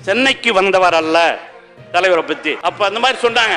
சென்னைக்கு வந்தவர் அல்ல தலைவரை பத்தி. அப்ப அந்த மாதிரி சொன்னாங்க.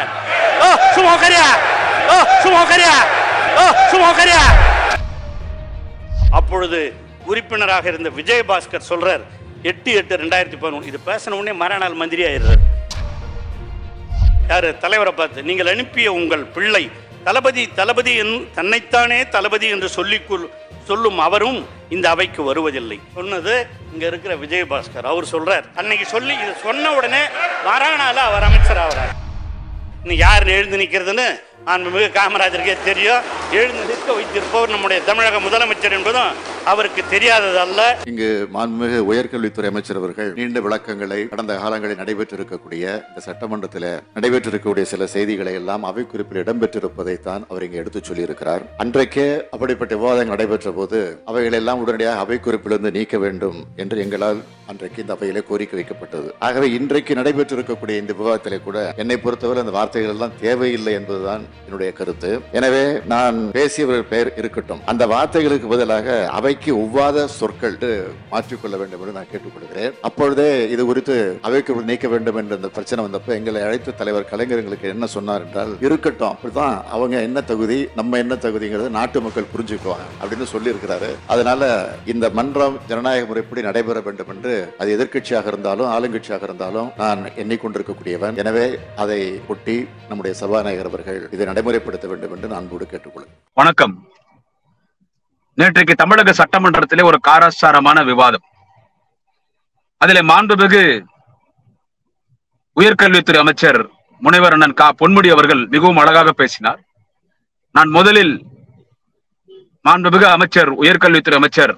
அப்பொழுது உறுப்பினராக இருந்த விஜயபாஸ்கர் சொல்றார் 8/8/2011 இது பேசின உடனே மறுநாள் மந்திரி ஆயிடுறார். யாரு? தலைவரை பார்த்து, நீங்கள் அனுப்பிய உங்கள் பிள்ளை தளபதி தளபதி தன்னைத்தானே தளபதி என்று சொல்லும் அவரும் இந்த அவைக்கு வருவதில்லை சொன்னது இங்க இருக்கிற விஜயபாஸ்கர். அவர் சொல்றார், அன்னைக்கு சொல்லி இது சொன்ன உடனே மறுநாள் அவர் அமைச்சர் ஆகிறார். நீ யாருன்னு எழுந்து நிற்கிறதுன்னு மாண்புமிகு காமராஜருக்கே தெரியும். எழுந்து நிற்க வைத்திருப்பவர் நம்முடைய தமிழக முதலமைச்சர் என்பதும் அவருக்கு தெரியாதது அல்ல. இங்கு மாண்புமிகு உயர்கல்வித்துறை அமைச்சர் அவர்கள் நீண்ட விளக்கங்களை கடந்த காலங்களில் நடைபெற்றிருக்கக்கூடிய இந்த சட்டமன்றத்தில் நடைபெற்றிருக்கக்கூடிய சில செய்திகளை எல்லாம் அவை குறிப்பில் இடம்பெற்றிருப்பதைத்தான் அவர் இங்கு எடுத்துச் சொல்லியிருக்கிறார். அன்றைக்கே அப்படிப்பட்ட விவாதங்கள் நடைபெற்ற போது அவைகள் எல்லாம் உடனடியாக அவை குறிப்பிலிருந்து நீக்க வேண்டும் என்று எங்களால் அன்றைக்கு இந்த அவையிலே கோரிக்கை வைக்கப்பட்டது. ஆகவே இன்றைக்கு நடைபெற்றிருக்கக்கூடிய இந்த விவாதத்திலே கூட என்னை பொறுத்தவரை அந்த வார்த்தைகள் எல்லாம் தேவையில்லை என்பதுதான் என்னுடைய கருத்து. எனவே நான் பேசியவர்கள் பெயர் இருக்கட்டும், அந்த வார்த்தைகளுக்கு பதிலாக அவைக்கு ஒவ்வாத சொற்கள் மாற்றிக்கொள்ள வேண்டும் என்று நான் கேட்டுக்கொள்கிறேன். அப்பொழுதே இது குறித்து அவைக்கு நீக்க வேண்டும் என்ற இந்த பிரச்சனை வந்தப்ப எங்களை அழைத்த தலைவர் கலைஞர் எங்களுக்கு என்ன சொன்னார் என்றால், இருக்கட்டும், அப்படிதான் அவங்க என்ன தகுதி நம்ம என்ன தகுதிங்கிறது நாட்டு மக்கள் புரிஞ்சுக்குவாங்க அப்படின்னு சொல்லி இருக்கிறாரு. அதனால இந்த மன்றம் ஜனநாயக முறைப்படி நடைபெற வேண்டும் என்று அது எதிர்கட்சியாக இருந்தாலும் ஆளுங்கட்சியாக இருந்தாலும் நான் எண்ணிக்கொண்டிருக்கக்கூடியவன். எனவே அதை ஒட்டி நம்முடைய சபாநாயகர் அவர்கள் இதை நடைமுறைப்படுத்த வேண்டும் என்று நான் அன்போடு கேட்டுக்கொள்கிறேன். வணக்கம். நேற்றைக்கு தமிழக சட்டமன்றத்திலே ஒரு காரசாரமான விவாதம். அதிலே மாண்புமிகு உயர்கல்வித்துறை அமைச்சர் முனைவர் அண்ணன் கா பொன்முடி அவர்கள் மிகவும் அழகாக பேசினார். நான் முதலில் மாண்புமிகு அமைச்சர் உயர்கல்வித்துறை அமைச்சர்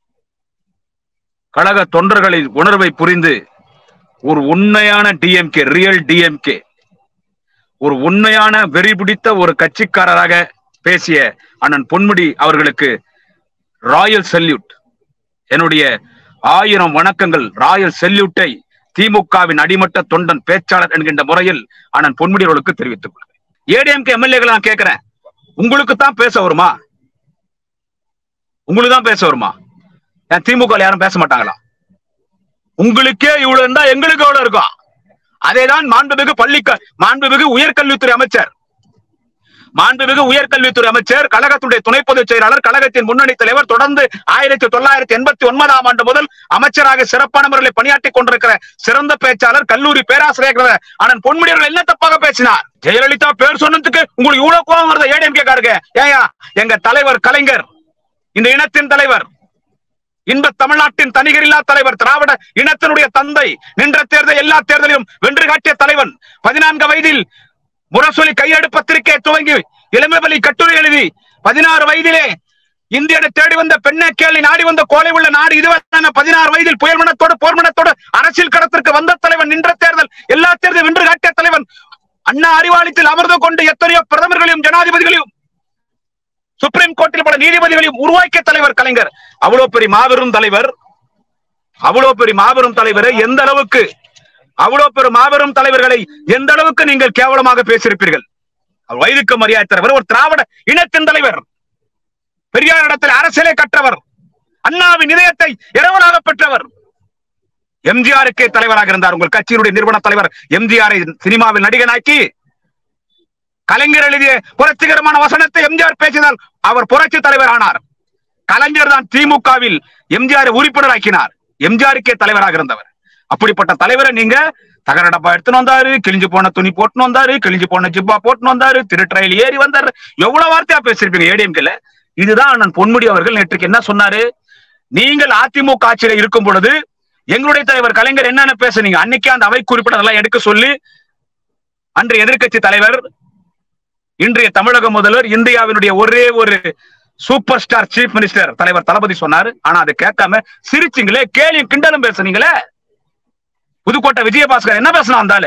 கழக தொண்டர்களின் உணர்வை புரிந்து ஒரு உண்மையான டிஎம்கே, ரியல் டிஎம்கே, ஒரு உண்மையான வெறி பிடித்த ஒரு கட்சிக்காரராக பேசிய அண்ணன் பொன்முடி அவர்களுக்கு ராயல் செல்யூட், என்னுடைய 1000 வணக்கங்கள். ராயல் செல்யூட்டை திமுகவின் அடிமட்ட தொண்டன் பேச்சாளர் என்கின்ற முறையில் அண்ணன் பொன்முடி அவர்களுக்கு தெரிவித்துக் கொள்கிறேன். ஏடிஎம்கே எம்எல்ஏக்கள் நான் கேட்கிறேன், உங்களுக்கு தான் பேச வருமா? உங்களுக்கு தான் பேச வருமா? ஏன் திமுக யாரும் பேச மாட்டாங்களா? உங்களுக்கே இவ்வளவு இருந்தா எங்களுக்கு எவ்வளவு இருக்கும்? அதேதான் மாண்புமிகு உயர்கல்வித்துறை அமைச்சர், மாண்புமிகு உயர்கல்வித்துறை அமைச்சர், கழகத்துடைய துணை பொதுச் செயலாளர், கழகத்தின் முன்னணி தலைவர், தொடர்ந்து 1989ஆம் ஆண்டு முதல் அமைச்சராக சிறப்பான முறையில் பணியாற்றிக் கொண்டிருக்கிற சிறந்த பேச்சாளர், கல்லூரி பேராசிரியர் அண்ணன் பொன்முடி அவர்கள் என்ன தப்பாக பேசினார்? ஜெயலலிதா பேர் சொன்னதுக்கு உங்களுக்கு இவ்வளவு கோபம் வருது? ஏடிஎம்கே காரங்க, ஏயா எங்க தலைவர் கலைஞர், இந்த இனத்தின் தலைவர், இன்ப தமிழ்நாட்டின் தனிகரில்லா தலைவர், திராவிட இனத்தினுடைய தந்தை, நின்ற தேர்தல் எல்லா தேர்தலிலும் வென்று காட்டிய தலைவன், 14 வயதில் முரசொலி கையெடு பத்திரிகை துவங்கி இளமை வழி கட்டுரை எழுதி 16 வயதிலே இந்தியனை தேடி வந்த பெண்ணை கேள்வி நாடி வந்த கோலை உள்ள நாடு இதுவரை 16 வயதில் புயல் மனத்தோடு போர் மனத்தோடு அரசியல் களத்திற்கு வந்த தலைவன், நின்ற தேர்தல் எல்லா தேர்தலும் வென்று காட்டிய தலைவன், அண்ணா அறிவாலயத்தில் அமர்ந்து கொண்டு எத்தனையோ பிரதமர்களையும் ஜனாதிபதிகளையும் சுப்ரீம் கோர்ட்டில் பல நீதிபதிகளையும் உருவாக்கிய தலைவர் கலைஞர். அவ்வளவு பெரிய மாபெரும் தலைவர், அவ்வளவு பெரிய மாபெரும் தலைவரை எந்த அளவுக்கு, அவ்வளவு பெரிய மாபெரும் தலைவர்களை எந்த அளவுக்கு நீங்கள் கேவலமாக பேசியிருப்பீர்கள்? வயதுக்கு மரியாதை தரவர், ஒரு திராவிட இனத்தின் தலைவர், பெரியார் இடத்தில் அரசியலை கற்றவர், அண்ணாவின் இதயத்தை இரவலாக பெற்றவர், எம்ஜிஆருக்கே தலைவராக இருந்தார். உங்கள் கட்சியினுடைய நிறுவன தலைவர் எம்ஜிஆரை சினிமாவில் நடிகனாக்கி கலைஞர் எழுதிய புரட்சிகரமான வசனத்தை எம்ஜிஆர் பேசினால் அவர் புரட்சி தலைவர் ஆனார். கலைஞர் தான் திமுகவில் எம்ஜிஆர் உறுப்பினராக்கினார். எம்ஜிஆருக்கே தலைவராக இருந்தவர். அப்படிப்பட்ட தலைவரை நீங்க தகர டப்பா எடுத்துன்னு வந்தாரு, கிழிஞ்சு போன துணி போட்டுன்னு வந்தாரு, கிழிஞ்சு போன ஜிப்பா போட்டுன்னு வந்தாரு, திருட்ரயில் ஏறி வந்தாரு, எவ்வளவு வார்த்தையா பேசிருப்பீங்க ஏடிஎம்கேல. இதுதான் அண்ணன் பொன்முடி அவர்கள் நேற்றுக்கு என்ன சொன்னாரு? நீங்கள் அதிமுக ஆட்சியில இருக்கும் பொழுது எங்களுடைய தலைவர் கலைஞர் என்னென்ன பேசுனீங்க, அன்னைக்கே அந்த அவை குறிப்பிட்டதெல்லாம் எடுக்க சொல்லி அன்றைய எதிர்கட்சி தலைவர், இன்றைய தமிழக முதல்வர், இந்தியாவினுடைய ஒரே ஒரு சூப்பர் ஸ்டார் சீஃப் மினிஸ்டர் தலைவர் தளபதி சொன்னாரு. ஆனா அதை கேட்காம சிரிச்சிங்களே, கேலியும் கிண்டலும் பேசுனீங்களே. புதுக்கோட்டை விஜயபாஸ்கர் என்ன பேசினா? அந்த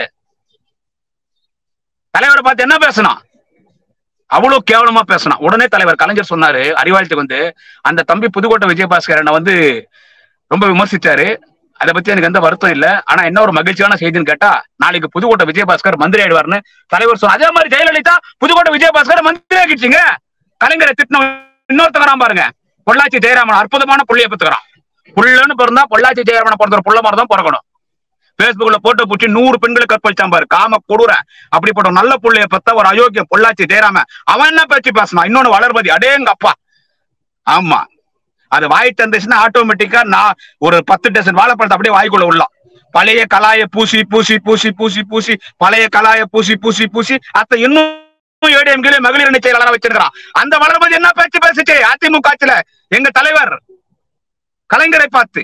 தலைவரை பார்த்து என்ன பேசினா? அவ்வளவு கேவலமா பேசினா. உடனே தலைவர் கலைஞர் சொன்னாரு, அறிவாலயத்துக்கு வந்து அந்த தம்பி புதுக்கோட்டை விஜயபாஸ்கர் என்ன வந்து ரொம்ப விமர்சிச்சாரு, அதை பத்தி எனக்கு எந்த வருத்தம் இல்ல. ஆனா என்ன ஒரு மகிழ்ச்சியான செய்தின்னு கேட்டா, நாளைக்கு புதுக்கோட்டை விஜயபாஸ்கர் மந்திரி ஆயிடுவார்னு தலைவர் சொன்ன. அதே மாதிரி ஜெயலலிதா புதுக்கோட்டை விஜயபாஸ்கர் மந்திரி ஆக்கிடுச்சிங்க. கலைஞரை திட்டின இன்னொருத்தரான் பாருங்க, பொள்ளாச்சி ஜெயராமன், அற்புதமான புள்ளியை பெற்றுக்கிறான். புள்ளன்னு பிறந்தா பொள்ளாச்சி ஜெயராமனை பிறந்த புள்ள மாதிரி தான் பிறக்கணும். பேஸ்புக்ல போட்டோ பிடிச்சி 100 பெண்களை கற்பழிச்சான் பாரு, காம கொடுற. அப்படிப்பட்ட நல்ல புள்ளைய பத்த ஒரு அயோக்கிய பொள்ளாச்சி தேராம அவன் என்ன பேச்சு பேசினான். இன்னொன்னு வளர்மதி, அடேங்க அப்பா. ஆமா, அது வாய் தந்துச்சுன்னா ஆட்டோமேட்டிக்கா நான் ஒரு 10 டசன் வாழைப்பழத்தை அப்படியே வாய்க்குள்ள உள்ளோம். பழைய கலாய பூசி பூசி பூசி பூசி பூசி பழைய கலாய பூசி பூசி பூசி அத்த இன்னும் ஏடிஎம்கே மகளிர் அணி செயலாளராக வச்சிருக்கிறான். அந்த வளர்மதி என்ன பேச்சு பேசிச்சு அதிமுக ஆட்சியில எங்க தலைவர் கலைஞரை பார்த்து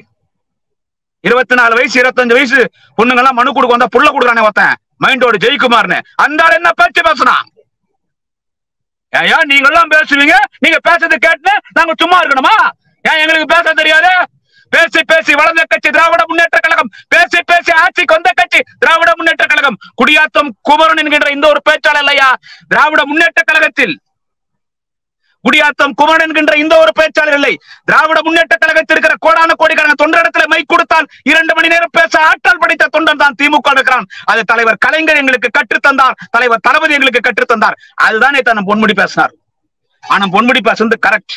24 வயசு 25 வயசு பொண்ணுங்க எல்லாம் மனு கொடுக்க வந்தா புள்ள கொடுக்குறானே ஒருத்தன் மைண்டோட ஜெயக்குமார்னு, அந்த ஆள் என்ன பேச்சு பேசுனான். ஏயா நீங்க எல்லாம் பேசுவீங்க, நீங்க பேசுறது கேட்டு நாங்க சும்மா இருக்கணுமா? ஏன் எங்களுக்கு பேச தெரியாது? பேசி பேசி வளர்ந்த கட்சி திராவிட முன்னேற்ற கழகம், பேசி பேசி ஆட்சிக்கு வந்த கட்சி திராவிட முன்னேற்ற கழகம். குடியாத்தம் குமரன் என்கின்ற இந்த ஒரு பேச்சாளர் இல்லையா திராவிட முன்னேற்ற கழகத்தில்? குடியாத்தம் குமரன் என்கின்ற இந்த ஒரு பேச்சாளர் இல்லை. திராவிட முன்னேற்ற கழகத்தில் இருக்கிற கோடான கோடிக்காரங்க தொண்டரிடத்துல மைக் கொடுத்தால் 2 மணி நேரம் பேச ஆற்றல் படித்த தொண்டன் தான் திமுக இருக்கிறான். அது தலைவர் கலைஞர் எங்களுக்கு கற்றுத்தந்தார், தலைவர் தளபதி எங்களுக்கு கற்றுத்தந்தார். அதுதானே தான் பொன்முடி பேசினார். ஆனா பொன்முடி பேசுறது கரெக்ட்.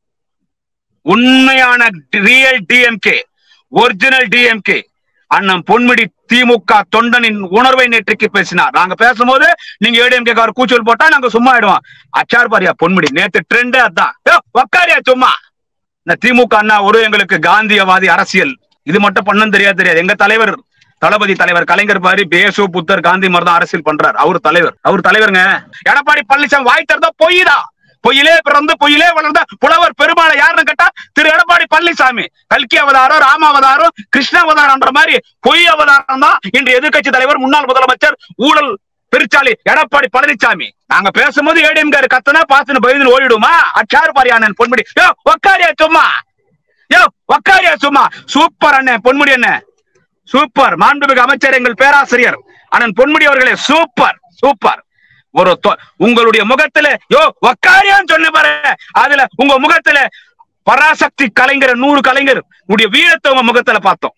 உண்மையான ரியல் டிஎம்கே, ஒரிஜினல் டிஎம்கே அண்ணன் பொன்முடி திமுக தொண்டனின் உணர்வை நேற்றுக்கு பேசினார். நாங்க பேசும்போது நீங்க ஏடிஎம்கே கார் கூச்சல் போட்டா நாங்க சும்மா ஆயிடுவோம். அச்சார் பாரியா பொன்முடி நேத்து ட்ரெண்டே அதான். உக்காரியா சும்மா. இந்த திமுக அண்ணா ஒரு எங்களுக்கு காந்தியவாதி அரசியல் இது மட்டும் பண்ணு தெரியாது. எங்க தலைவர் தளபதி தலைவர் கலைஞர் பாரி பேசு புத்தர் காந்தி மாதிரி தான் அரசியல் பண்றாரு. அவர் தலைவருங்க. எடப்பாடி பழனிசாமி வாய் தரதா பொய்தான். பொய்யிலே பிறந்து பொய்யிலே வளர்ந்த புலவர் பெருமாளை யாருன்னு கேட்டா திரு எடப்பாடி பழனிசாமி. கல்கி அவதாரம், ராம அவதாரம், கிருஷ்ண அவதாரம்ன்ற மாதிரி பொய் அவதாரம் தான் இன்று எதிர்கட்சி தலைவர் முன்னாள் முதலமைச்சர் ஊழல் பெருச்சாளி எடப்பாடி பழனிசாமி. நாங்க பேசும்போது ஏடிஎம்கே கத்தனா பாத்துன்னு பயந்து ஓடிடுமா? அச்சாரு பாரியானன் பொன்முடி. உக்காரியா சும்மா, உக்காரியா சும்மா. சூப்பர் அண்ணன் பொன்முடி அண்ணன், சூப்பர். மாண்புமிகு அமைச்சர் எங்கள் பேராசிரியர் அண்ணன் பொன்முடி அவர்களே, சூப்பர் சூப்பர். ஒரு உங்களுடைய முகத்துல உக்காரியான்னு சொன்ன பாரு, அதுல உங்க முகத்துல பராசக்தி கலைஞர் 100 கலைஞர் உடைய வீரத்தை உங்க முகத்துல பார்த்தோம்.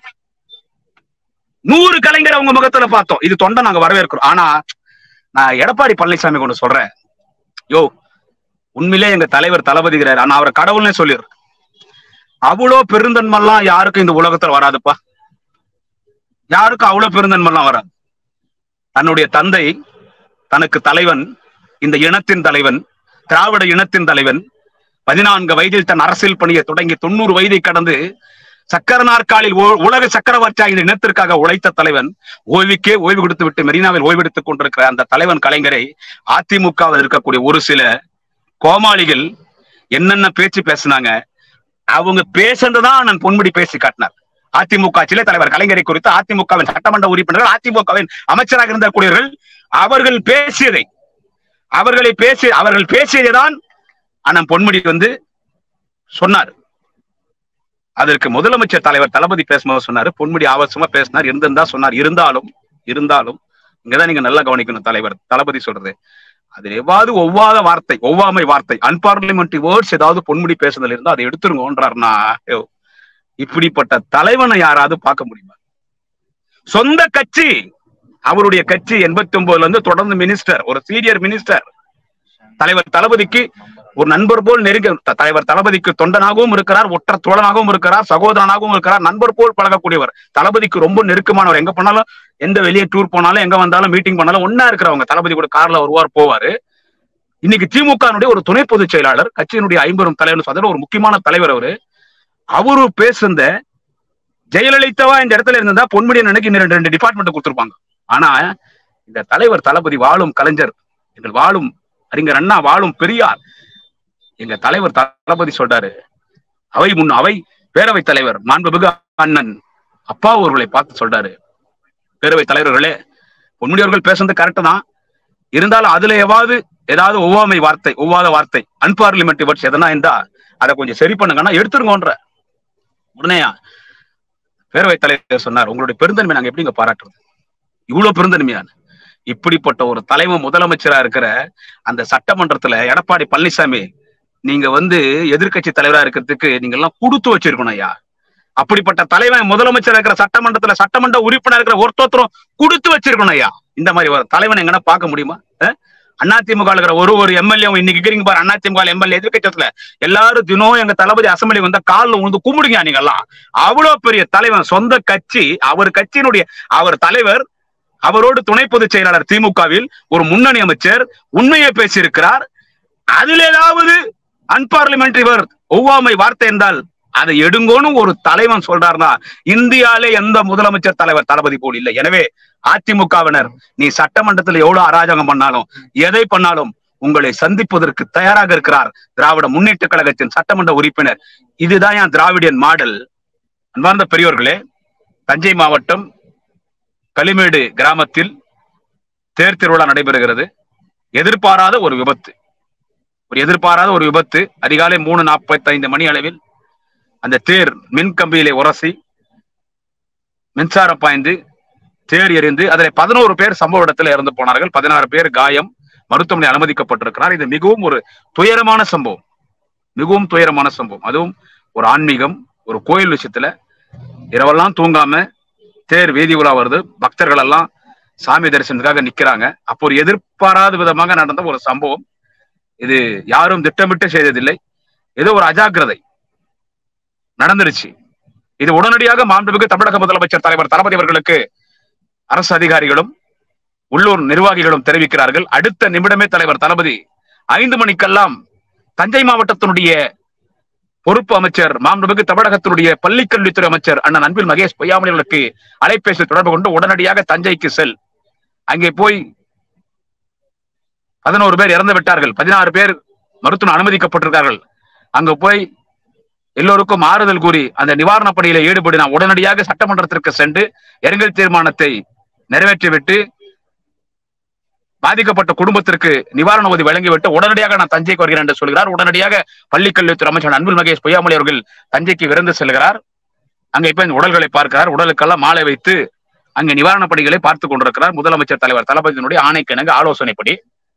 100 கலைஞர் உங்க முகத்துல பார்த்தோம். இது தொண்டை நாங்க வரவேற்கிறோம். ஆனா நான் எடப்பாடி பழனிசாமி கொண்டு சொல்றேன், உண்மையிலே எங்க தலைவர் தளபதிகிறார். ஆனா அவரை கடவுள்னே சொல்லிடுறேன். அவ்வளோ பெருந்தன்மெல்லாம் யாருக்கும் இந்த உலகத்துல வராதுப்பா. யாருக்கும் அவ்வளவு பெருந்தன்மெல்லாம் வராது. தன்னுடைய தந்தை தனக்கு தலைவன், இந்த இனத்தின் தலைவன், திராவிட இனத்தின் தலைவன், 14 வயதில் தன் அரசியல் பணியை தொடங்கி 90 வயதை கடந்து சக்கர நாற்காலில் உலக சக்கரவர்த்தியாக இந்த இனத்திற்காக உழைத்த தலைவன், ஓய்வுக்கே ஓய்வு கொடுத்து விட்டு மெரினாவில் ஓய்வெடுத்துக் கொண்டிருக்கிற அந்த தலைவன் கலைஞரை அதிமுகவில் இருக்கக்கூடிய ஒரு சில கோமாளிகள் என்னென்ன பேச்சு பேசினாங்க, அவங்க பேசுறதுதான் நான் பொன்முடி பேசி காட்டினார். அதிமுக ஆட்சியிலே தலைவர் கலைஞரை குறித்து அதிமுகவின் சட்டமன்ற உறுப்பினர்கள், அதிமுகவின் அமைச்சராக இருந்த கூடியவர்கள் அவர்கள் பேசியதைதான் அண்ணன் பொன்முடி சொன்னார். அதற்கு முதலமைச்சர் தலைவர் தளபதி பேசும்போது சொன்னாரு, பொன்முடி அவசியமா பேசினார், இருந்திருந்தா சொன்னார். இருந்தாலும் இங்கதான் நீங்க நல்லா கவனிக்கணும். தலைவர் தளபதி சொல்றது அது எவ்வாறு ஒவ்வாமை வார்த்தை அன்பார்லிமெண்டரி வேர்ட்ஸ் ஏதாவது பொன்முடி பேசுறதுல இருந்தா அதை எடுத்துருங்கன்றாருன்னா, இப்படிப்பட்ட தலைவனை யாராவது பார்க்க முடியுமா? சொந்த கட்சி, அவருடைய கட்சி 89 தொடர்ந்து மினிஸ்டர், ஒரு சீனியர் மினிஸ்டர், தலைவர் தளபதிக்கு ஒரு நண்பர் போல் நெருங்க, தலைவர் தளபதிக்கு தொண்டனாகவும் இருக்கிறார், ஒற்ற தோழனாகவும் இருக்கிறார், சகோதரனாகவும் இருக்கிறார், நண்பர் போல் பழகக்கூடியவர், தளபதிக்கு ரொம்ப நெருக்கமானவர். எங்க போனாலும், எந்த வெளியே டூர் போனாலும், எங்க வந்தாலும், மீட்டிங் பண்ணாலும் ஒன்னா இருக்கிறவங்க. தளபதி கூட கார்ல வருவார் போவாரு. இன்னைக்கு திமுக ஒரு துணை பொதுச் செயலாளர், கட்சியினுடைய 50 தலைவர் ஒரு முக்கியமான தலைவர். அவரு பேசுந்த ஜெயலலிதாவா இந்த இடத்துல இருந்தா பொன்முடி நினைக்கு 2 டிபார்ட்மெண்ட் கொடுத்திருப்பாங்க. ஆனா இந்த தலைவர் தளபதி வாழும் கலைஞர், எங்கள் வாழும் அறிஞர் அண்ணா, வாழும் பெரியார், எங்க தலைவர் தளபதி சொல்றாரு, அவை பேரவை தலைவர் மாண்புமிகு அண்ணன் அப்பா அவர்களை பார்த்து சொல்றாரு, பேரவை தலைவர்களே, பொன்முடி அவர்கள் பேசுறது கரெக்ட் தான், இருந்தாலும் அதுல ஏதாவது ஒவ்வாத வார்த்தை அன்பார்லிமெண்டரி வேர்ட்ஸ் எதனா இருந்தா அதை கொஞ்சம் சரி பண்ணுங்கன்னா எடுத்துருங்கன்ற. உடனே பேரவை தலைவர் சொன்னார், உங்களுடைய பெருந்தன்மை நாங்க எப்படிங்க பாராட்டுறது? இவ்வளவு பெருந்தன்மையான இப்படிப்பட்ட ஒரு தலைவர் முதலமைச்சரா இருக்கிற அந்த சட்டமன்றத்துல எடப்பாடி பழனிசாமி, நீங்க எதிர்கட்சி தலைவரா இருக்கிறதுக்கு நீங்க எல்லாம் கொடுத்து வச்சிருக்கணும் ஐயா. அப்படிப்பட்ட தலைவன் முதலமைச்சர் இருக்கிற சட்டமன்றத்துல சட்டமன்ற உறுப்பினர் இருக்கிற ஒருத்தரும் கொடுத்து வச்சிருக்கணும் ஐயா. இந்த மாதிரி ஒரு தலைவன் எங்கன்னா பார்க்க முடியுமா? அதிமுக ஒரு எம்எல்ஏ இன்னைக்கு இருக்கிறீங்க பாரு, அதிமுக எம்எல்ஏ எதிர்க்கட்சத்துல எல்லாரும் தினம் எங்க தளபதி அசம்பிளி வந்தா காலில் விழுந்து கும்பிடுங்க நீங்க எல்லாம். அவ்வளவு பெரிய தலைவன், சொந்த கட்சி, அவர் கட்சியினுடைய அவர் தலைவர், அவரோடு துணை பொதுச் செயலாளர் திமுகவில் ஒரு முன்னணி அமைச்சர் உண்மையை பேசியிருக்கிறார். அதுல ஏதாவது அன்பார்லிமெண்டரி ஒவ்வாமை வார்த்தை என்றால் அதை எடுங்கோன்னு ஒரு தலைவன் சொல்றாருன்னா இந்தியாவிலே எந்த முதலமைச்சர் தலைவர் தளபதி போல் இல்லை. எனவே அதிமுகவினர், நீ சட்டமன்றத்தில் எவ்வளவு அராஜகம் பண்ணாலும் எதை பண்ணாலும் உங்களை சந்திப்பதற்கு தயாராக இருக்கிறார் திராவிட முன்னேற்ற கழகத்தின் சட்டமன்ற உறுப்பினர். இதுதான் என் திராவிடியன் மாடல். அன்பார்ந்த பெரியோர்களே, தஞ்சை மாவட்டம் களிமேடு கிராமத்தில் தேர் திருவிழா நடைபெறுகிறது. எதிர்பாராத ஒரு விபத்து. அதிகாலை 3:45 மணி அளவில் அந்த தேர் மின் கம்பியிலே உரசி மின்சாரம் பாய்ந்து தேர் எரிந்து அதில் 11 பேர் சம்பவ இடத்துல இறந்து போனார்கள். 16 பேர் காயம், மருத்துவமனை அனுமதிக்கப்பட்டிருக்கிறார். இது மிகவும் ஒரு துயரமான சம்பவம், அதுவும் ஒரு ஆன்மீகம், ஒரு கோயில் விஷயத்துல இரவெல்லாம் தூங்காம தேர் வீதி உலா வருது, பக்தர்கள் எல்லாம் சாமி தரிசனத்துக்காக நிக்கிறாங்க. அப்போ ஒரு எதிர்பாராத விதமாக நடந்த ஒரு சம்பவம். இது யாரும் திட்டமிட்டு செய்ததில்லை, ஏதோ ஒரு அஜாக்கிரதை நடந்துருச்சு. இது உடனடியாக மாண்புமிகு தமிழக முதலமைச்சர் தலைவர் தளபதி அவர்களுக்கு அரசு அதிகாரிகளும் உள்ளூர் நிர்வாகிகளும் தெரிவிக்கிறார்கள். அடுத்த நிமிடமே தலைவர் தளபதி 5 மணிக்கெல்லாம் தஞ்சை மாவட்டத்தினுடைய பொறுப்பு அமைச்சர், மாண்புமிகு தமிழகத்தினுடைய பள்ளிக்கல்வித்துறை அமைச்சர் அண்ணன் அன்பில் மகேஷ் பொய்யாமொழி அவர்களுக்கு அலைபேசி தொடர்பு கொண்டு உடனடியாக தஞ்சைக்கு செல், அங்கே போய் 11 பேர் இறந்து விட்டார்கள், 16 பேர் மருத்துவ அனுமதிக்கப்பட்டிருக்கார்கள், அங்க போய் எல்லோருக்கும் ஆறுதல் கூறி அந்த நிவாரண பணியில ஈடுபடி நான் உடனடியாக சட்டமன்றத்திற்கு சென்று இரங்கல் தீர்மானத்தை நிறைவேற்றிவிட்டு பாதிக்கப்பட்ட குடும்பத்திற்கு நிவாரண உதவி வழங்கிவிட்டு உடனடியாக நான் தஞ்சைக்கு வருகிறேன் என்று சொல்கிறார். உடனடியாக பள்ளிக்கல்வித்துறை அமைச்சர் அன்பில் மகேஷ் பொய்யாமொழி அவர்கள் தஞ்சைக்கு விரைந்து செல்கிறார். அங்கே போய் உடல்களை பார்க்கிறார். உடலுக்கெல்லாம் மாலை வைத்து அங்கே நிவாரண பணிகளை பார்த்துக் கொண்டிருக்கிறார். முதலமைச்சர் தலைவர் தளபதியினுடைய ஆணைக்கிணங்க ஆலோசனைப்படி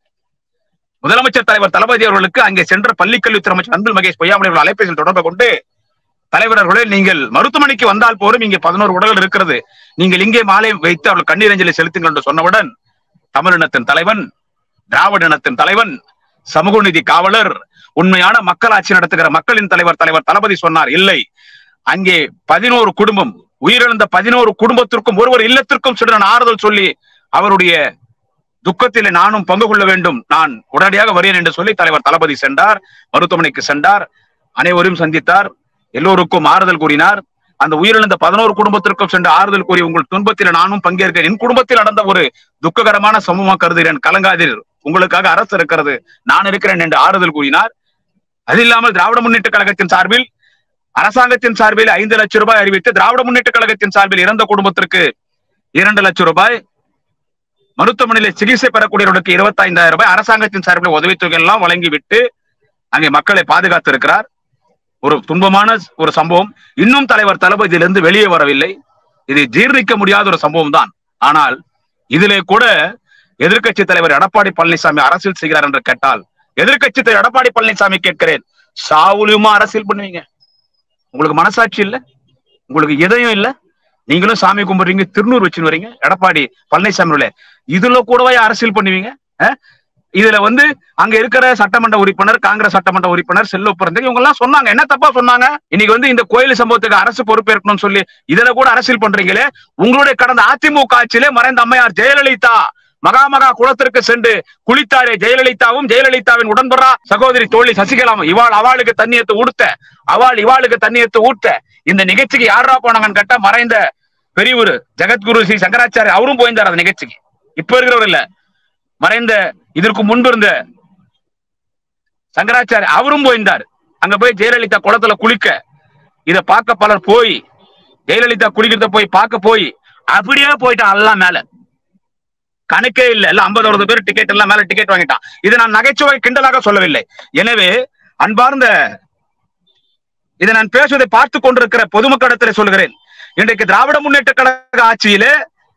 முதலமைச்சர் தலைவர் தளபதி அவர்களுக்கு அங்கே சென்ற பள்ளிக்கல்வித்துறை அமைச்சர் அன்பில் மகேஷ் பொய்யாமொழி அவர்கள் அலைபேசியில் தொடர்பு கொண்டு, தலைவர்களே, நீங்கள் மருத்துவமனைக்கு வந்தால் போரும், இங்கே 11 உடல்கள் இருக்கிறது, நீங்கள் இங்கே மாலை வைத்து அவர்கள் கண்ணீர் அஞ்சலி செலுத்துங்கள் என்று சொன்னவுடன் தமிழினத்தின் தலைவன், திராவிட இனத்தின் தலைவன், சமூக நீதி காவலர், உண்மையான மக்களாட்சி நடத்துகிற மக்களின் தலைவர் தளபதி சொன்னார், இல்லை, அங்கே 11 குடும்பம், உயிரிழந்த 11 குடும்பத்திற்கும் ஒருவர் இல்லத்திற்கும் சென்று நான் ஆறுதல் சொல்லி அவருடைய துக்கத்திலே நானும் பங்கு கொள்ள வேண்டும், நான் உடனடியாக வருகிறேன் என்று சொல்லி தலைவர் தளபதி சென்றார். மருத்துவமனைக்கு சென்றார், அனைவரையும் சந்தித்தார், எல்லோருக்கும் ஆறுதல் கூறினார். அந்த உயிரிழந்த 11 குடும்பத்திற்கும் சென்று ஆறுதல் கூறி, உங்கள் துன்பத்தில் நானும் பங்கேற்கிறேன், என் குடும்பத்தில் நடந்த ஒரு துக்ககரமான சமூகமாக கருதுகிறேன், கலங்காதீர், உங்களுக்காக அரசு இருக்கிறது, நான் இருக்கிறேன் என்று ஆறுதல் கூறினார். அது இல்லாமல் திராவிட முன்னேற்ற கழகத்தின் சார்பில், அரசாங்கத்தின் சார்பில் 5 லட்சம் ரூபாய் அறிவித்து, திராவிட முன்னேற்ற கழகத்தின் சார்பில் இறந்த குடும்பத்திற்கு 2 லட்சம் ரூபாய், மருத்துவமனையில் சிகிச்சை பெறக்கூடியவர்களுக்கு 25,000 ரூபாய் அரசாங்கத்தின் சார்பில் உதவித்தொகை எல்லாம் வழங்கிவிட்டு அங்கே மக்களை பாதுகாத்து இருக்கிறார். ஒரு துன்பமான ஒரு சம்பவம். இன்னும் தலைவர் தளபதியிலிருந்து வெளியே வரவில்லை. இது ஜீர்ணிக்க முடியாத ஒரு சம்பவம் தான். ஆனால் இதிலே கூட எதிர்க்கட்சி தலைவர் எடப்பாடி பழனிசாமி அரசியல் செய்கிறார் என்று கேட்டால், எதிர்க்கட்சி தலைவர் எடப்பாடி பழனிசாமி கேட்கிறேன், சாவுலியுமா அரசியல் பண்ணுவீங்க? உங்களுக்கு மனசாட்சி இல்ல, உங்களுக்கு இதயம் இல்ல, நீங்களும் சாமி கும்பிடுறீங்க, திருநூறு வச்சுன்னு வரீங்க, எடப்பாடி பழனிசாமி இதுல கூடவே அரசியல் பண்ணுவீங்க? இதுல அங்க இருக்கிற சட்டமன்ற உறுப்பினர், காங்கிரஸ் சட்டமன்ற உறுப்பினர் செல்வ பிறந்தது, இவங்க எல்லாம் சொன்னாங்க, என்ன தப்பா சொன்னாங்க? இன்னைக்கு இந்த கோயில் சம்பவத்துக்கு அரசு பொறுப்பேற்கணும்னு சொல்லி இதுல கூட அரசியல் பண்றீங்களே. உங்களுடைய கடந்த அதிமுக ஆட்சியிலே மறைந்த அம்மையார் ஜெயலலிதா மகாமகா குளத்திற்கு சென்று குளித்தாரே, ஜெயலலிதாவும் ஜெயலலிதாவின் உடன்பரா சகோதரி தோழி சசிகலாவும் அவளுக்கு தண்ணியத்தை ஊட்ட, இவாளுக்கு தண்ணியத்தை ஊட்ட, இந்த நிகழ்ச்சிக்கு யாரா போனாங்கன்னு கேட்டா மறைந்த பெரியவர் ஜெகத்குரு ஸ்ரீ சங்கராச்சாரிய அவரும் போயிருந்தார் அந்த நிகழ்ச்சிக்கு. இப்ப இருக்கிறவர் இல்ல, மறைந்த இதற்கு முன்பு இருந்த சங்கராச்சாரிய அவரும் போயிருந்தார். அங்க போய் ஜெயலலிதா குளத்துல குளிக்க, இத பார்க்க பலர் போய் ஜெயலலிதா குளிக்கிறத போய் பார்க்க போய் அப்படியே போயிட்டான், எல்லாம் மேல கணக்கே இல்ல, எல்லாம் 50 பேர் டிக்கெட் எல்லாம் மேல டிக்கெட் வாங்கிட்டான். இதை நான் நகைச்சுவை கிண்டலாக சொல்லவில்லை. எனவே அன்பார்ந்த, இதை நான் பேசுவதை பார்த்து கொண்டிருக்கிற பொதுமக்களிடத்தில் சொல்கிறேன், இன்றைக்கு திராவிட முன்னேற்ற கழக ஆட்சியிலே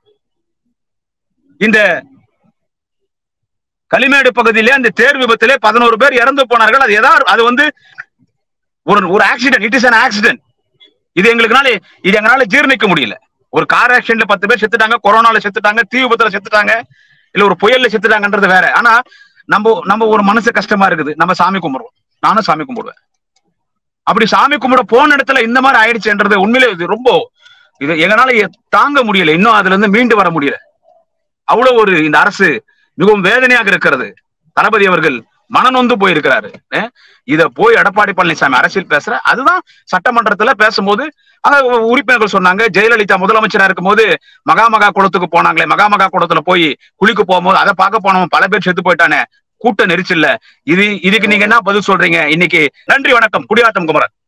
இந்த களிமேடு பகுதியிலே அந்த தேர் விபத்திலே 11 பேர் இறந்து போனார்கள். அது ஏதாவது ஒரு accident, it is an accident. இது எங்களால ஜீர்ணிக்க முடியல. ஒரு கார் ஆக்சிடென்ட்ல 10 பேர் செத்துட்டாங்க, கொரோனால செத்துட்டாங்க, தீ விபத்துல செத்துட்டாங்க, இல்ல ஒரு புயல்ல செத்துட்டாங்கன்றது வேற. ஆனா நம்ம ஒரு மனசு கஷ்டமா இருக்குது, நம்ம சாமி கும்பிடுவோம். நானும் சாமி கும்பிடுவேன். அப்படி சாமி கும்பிட போன இடத்துல இந்த மாதிரி ஆயிடுச்சுன்றது உண்மையிலே இது ரொம்ப இது எங்களால தாங்க முடியல. இன்னும் அதுல இருந்து மீண்டு வர முடியல. அவ்வளவு ஒரு இந்த அரசு மிகவும் வேதனையாக இருக்கிறது. தளபதி அவர்கள் மனநொந்து போயிருக்கிறாரு. இத போய் எடப்பாடி பழனிசாமி அரசியல் பேசுற அதுதான் சட்டமன்றத்துல பேசும்போது உறுப்பினர்கள் சொன்னாங்க, ஜெயலலிதா முதலமைச்சரா இருக்கும் போது மகாமகா குளத்துக்கு போனாங்களே, மகாமகா குளத்துல போய் குளிக்க போகும்போது அதை பார்க்க போனவன் பல பேர் செத்து போயிட்டானே, கூட்ட நெரிச்சல்ல. இதுக்கு நீங்க என்ன பதில் சொல்றீங்க இன்னைக்கு? நன்றி, வணக்கம். குடியாத்தம் குமரன்.